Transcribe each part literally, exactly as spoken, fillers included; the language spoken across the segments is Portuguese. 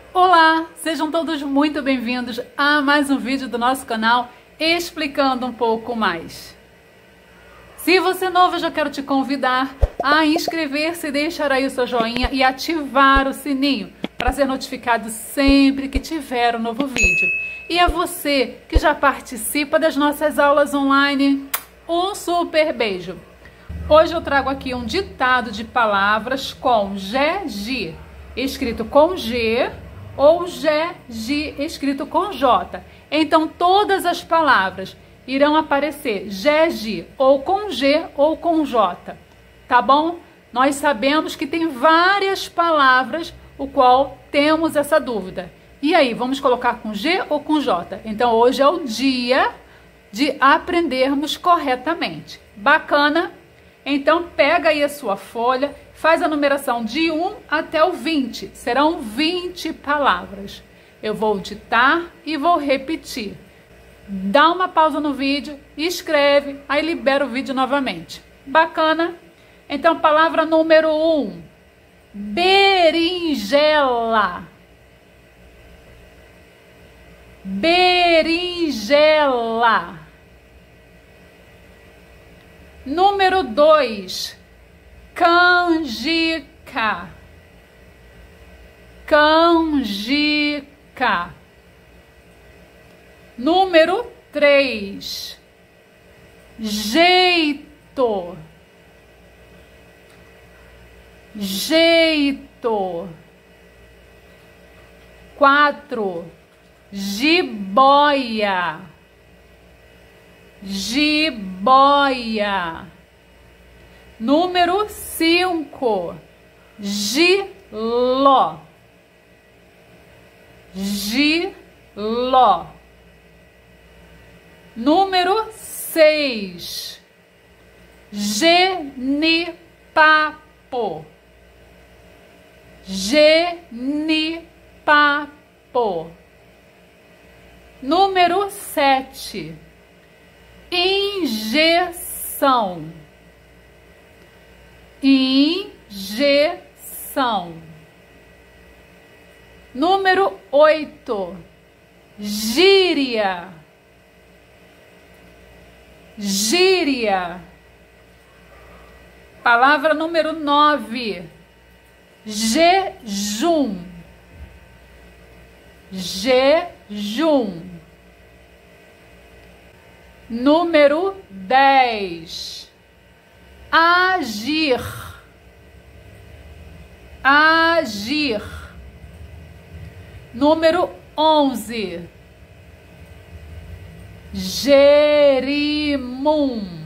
Olá, sejam todos muito bem-vindos a mais um vídeo do nosso canal explicando um pouco mais. Se você é novo, eu já quero te convidar a inscrever-se, deixar aí o seu joinha e ativar o sininho para ser notificado sempre que tiver um novo vídeo. E a você que já participa das nossas aulas online, um super beijo! Hoje eu trago aqui um ditado de palavras com G, G, escrito com G, ou G, G, escrito com J. Então, todas as palavras irão aparecer G, G, ou com G, ou com J. Tá bom? Nós sabemos que tem várias palavras o qual temos essa dúvida. E aí, vamos colocar com G ou com J? Então, hoje é o dia de aprendermos corretamente. Bacana? Então, pega aí a sua folha, faz a numeração de um até o vinte. Serão vinte palavras. Eu vou ditar e vou repetir. Dá uma pausa no vídeo, escreve, aí libera o vídeo novamente. Bacana? Então, palavra número um. Berinjela. Berinjela. Número dois, canjica, canjica. Número três, jeito, jeito. Quatro, jiboia, jiboia. Número cinco, giló, giló. Número seis, genipapo, genipapo. Número sete, injeção, injeção. Número oito, gíria, gíria. Palavra número nove, jejum, jejum. Número dez, agir, agir. Número onze, jerimum,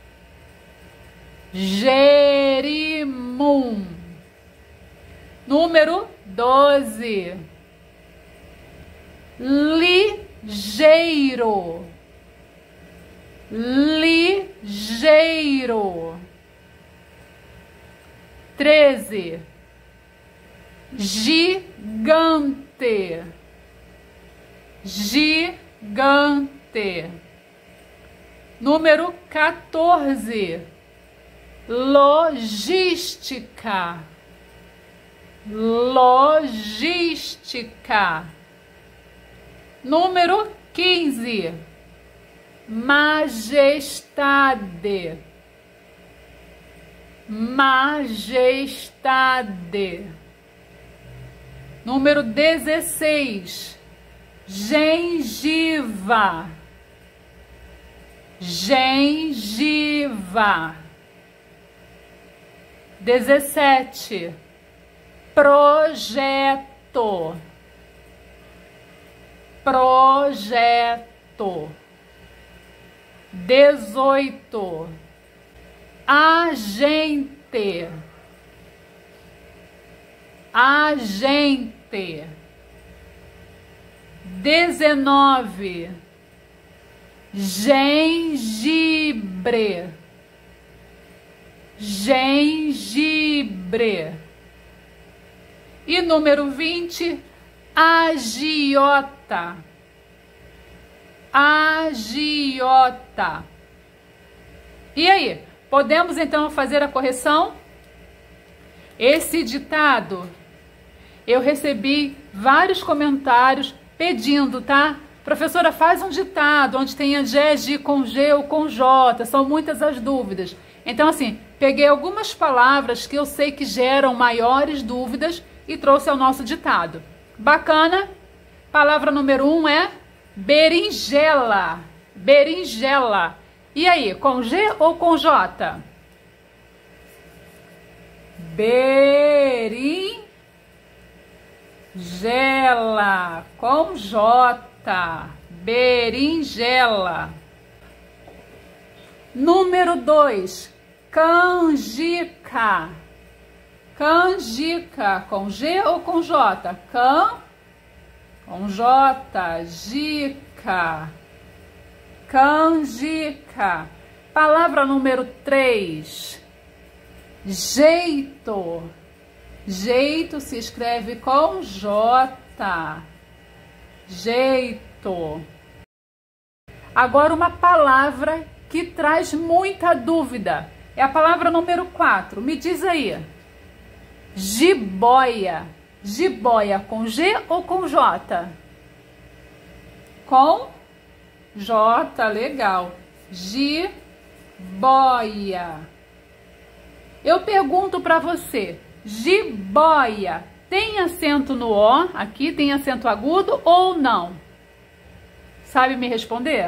jerimum. Número doze, ligeiro, ligeiro. Treze, gigante, gigante. Número quatorze, logística, logística. Número quinze, majestade, majestade. Número dezesseis, gengiva, gengiva. Dezessete, projeto, projeto. Dezoito, agente, agente. Dezenove, gengibre, gengibre. E número vinte, agiota, agiota. E aí, podemos então fazer a correção? Esse ditado eu recebi vários comentários pedindo, tá? Professora, faz um ditado onde tenha G, G com G ou com J, são muitas as dúvidas. Então, assim, peguei algumas palavras que eu sei que geram maiores dúvidas e trouxe ao nosso ditado. Bacana? Palavra número um é berinjela. Berinjela. E aí, com G ou com J? Berinjela. Com J. Berinjela. Número dois. Canjica. Canjica. Com G ou com J? Can. Com J. Jica. Canjica. Palavra número três. Jeito. Jeito se escreve com J. Jeito. Agora uma palavra que traz muita dúvida. É a palavra número quatro. Me diz aí. Jiboia. Jiboia com G ou com J? Com J, legal. Jiboia. Eu pergunto para você, jiboia tem acento no O? Aqui tem acento agudo ou não? Sabe me responder?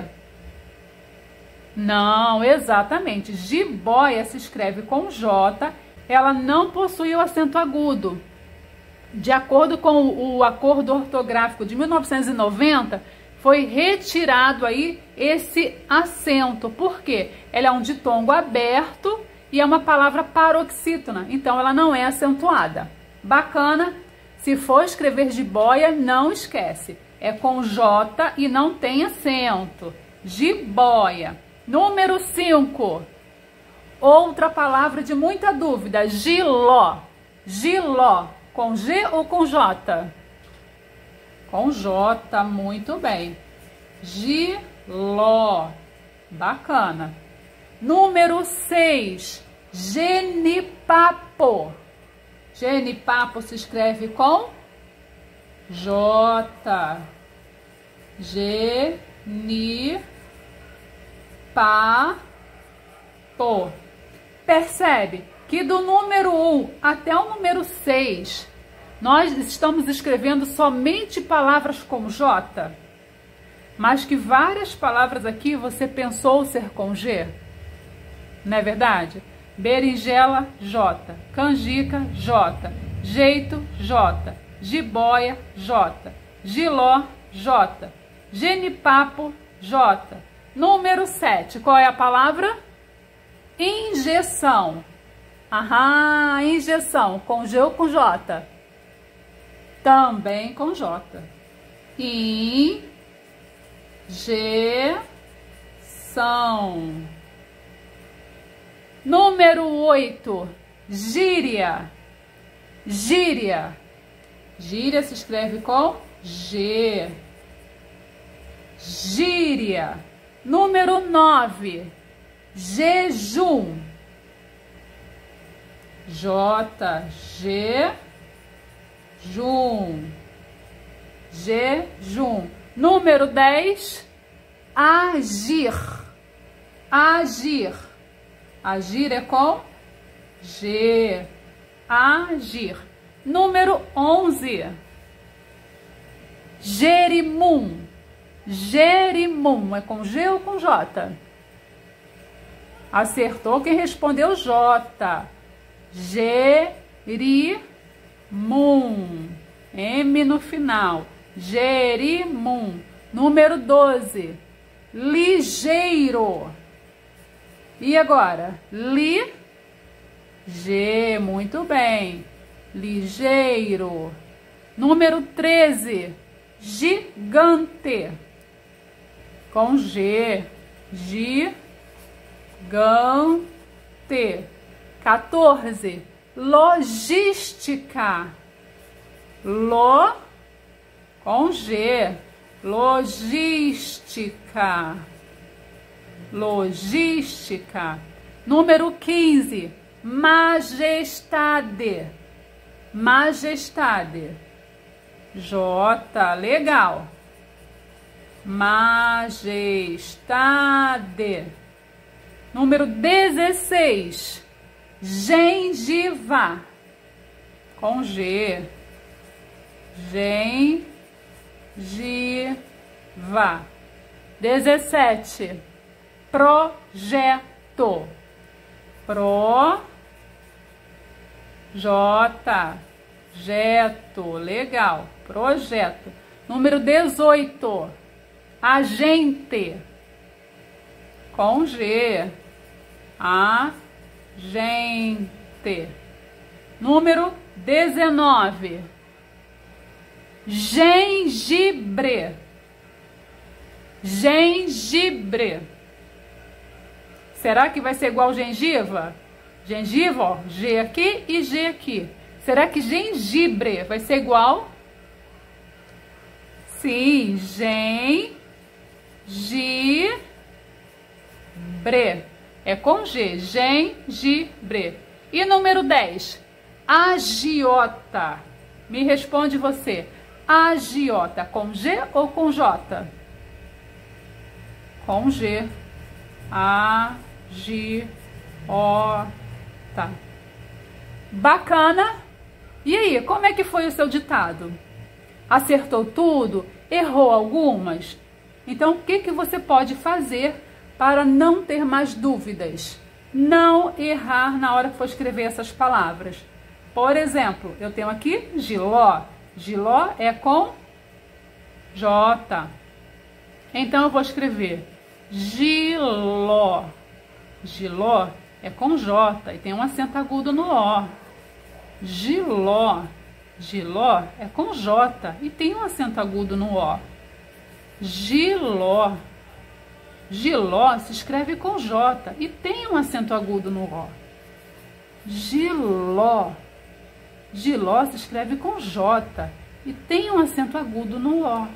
Não, exatamente. Jiboia se escreve com J, ela não possui o acento agudo. De acordo com o acordo ortográfico de mil novecentos e noventa, foi retirado aí esse acento. Por quê? Ela é um ditongo aberto e é uma palavra paroxítona, então ela não é acentuada. Bacana? Se for escrever jiboia, não esquece. É com J e não tem acento. Jiboia. Número cinco. Outra palavra de muita dúvida. Giló. Giló. Com G ou com J? Com J, muito bem. Giló. Bacana. Número seis. Genipapo. Genipapo se escreve com J. Genipapo. Percebe que do número um até o número seis, nós estamos escrevendo somente palavras com J, mas que várias palavras aqui você pensou ser com G. Não é verdade? Berinjela, J. Canjica, J. Jeito, J. Jiboia, J. Giló, J. Genipapo, J. Número sete. Qual é a palavra? Injeção. Aham, injeção. Com G ou com J? Também com J. Injeção. Número oito. Gíria. Gíria. Gíria se escreve com G. Gíria. Número nove. Jejum. J. G. Jum. Jejum. Número dez. Agir. Agir. Agir é com G. Agir. Número onze. Jerimum. Jerimum. É com G ou com J? Acertou quem respondeu J. Jerimum. M no final. Jerimum. Número doze. Ligeiro. E agora? Li. G. Muito bem. Ligeiro. Número treze. Gigante. Com G. Gigante. quatorze. Logística. Lo. Com G. Logística. Logística. Número quinze. Majestade. Majestade. J, legal. Majestade. Número dezesseis, gengiva, com G. Gengiva. dezessete, projeto. Pro, J, jeto, legal, projeto. Número dezoito, agente, com G. Agente. Número dezenove, gengibre. Gengibre. Será que vai ser igual gengiva? Gengiva, ó, G aqui e G aqui. Será que gengibre vai ser igual? Sim, gengibre. É com G, gengibre. E número dez, agiota. Me responde você. Agiota, com G ou com J? Com G. Agiota. Bacana. E aí, como é que foi o seu ditado? Acertou tudo? Errou algumas? Então, o que que você pode fazer para não ter mais dúvidas? Não errar na hora que for escrever essas palavras. Por exemplo, eu tenho aqui giló. Giló é com J. Então, eu vou escrever giló. Giló é com J e tem um acento agudo no O. Giló. Giló é com J e tem um acento agudo no O. Giló. Giló se escreve com J e tem um acento agudo no O. Giló. Giló se escreve com J e tem um acento agudo no O.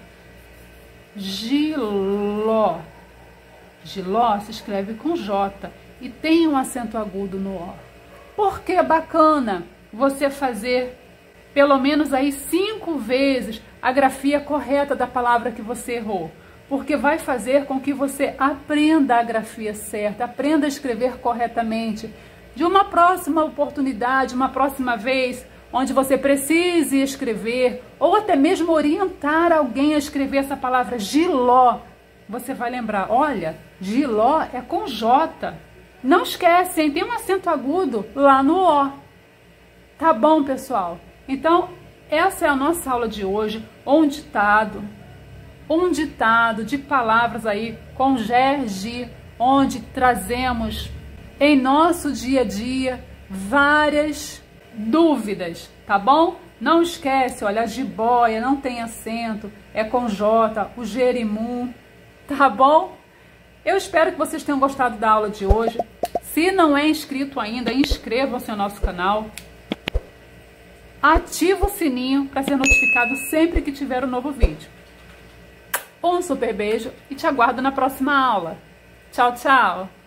Giló. Giló se escreve com J e tem um acento agudo no O. Por que é bacana você fazer pelo menos aí cinco vezes a grafia correta da palavra que você errou? Porque vai fazer com que você aprenda a grafia certa, aprenda a escrever corretamente. De uma próxima oportunidade, uma próxima vez, onde você precise escrever, ou até mesmo orientar alguém a escrever essa palavra giló, você vai lembrar, olha, giló é com J. Não esquece, hein? Tem um acento agudo lá no O. Tá bom, pessoal? Então, essa é a nossa aula de hoje, um ditado, um ditado de palavras aí com G, onde trazemos em nosso dia a dia várias dúvidas, tá bom? Não esquece, olha, a jiboia não tem acento, é com J, o jerimum, tá bom? Eu espero que vocês tenham gostado da aula de hoje. Se não é inscrito ainda, inscreva-se no nosso canal. Ativa o sininho para ser notificado sempre que tiver um novo vídeo. Um super beijo e te aguardo na próxima aula. Tchau, tchau!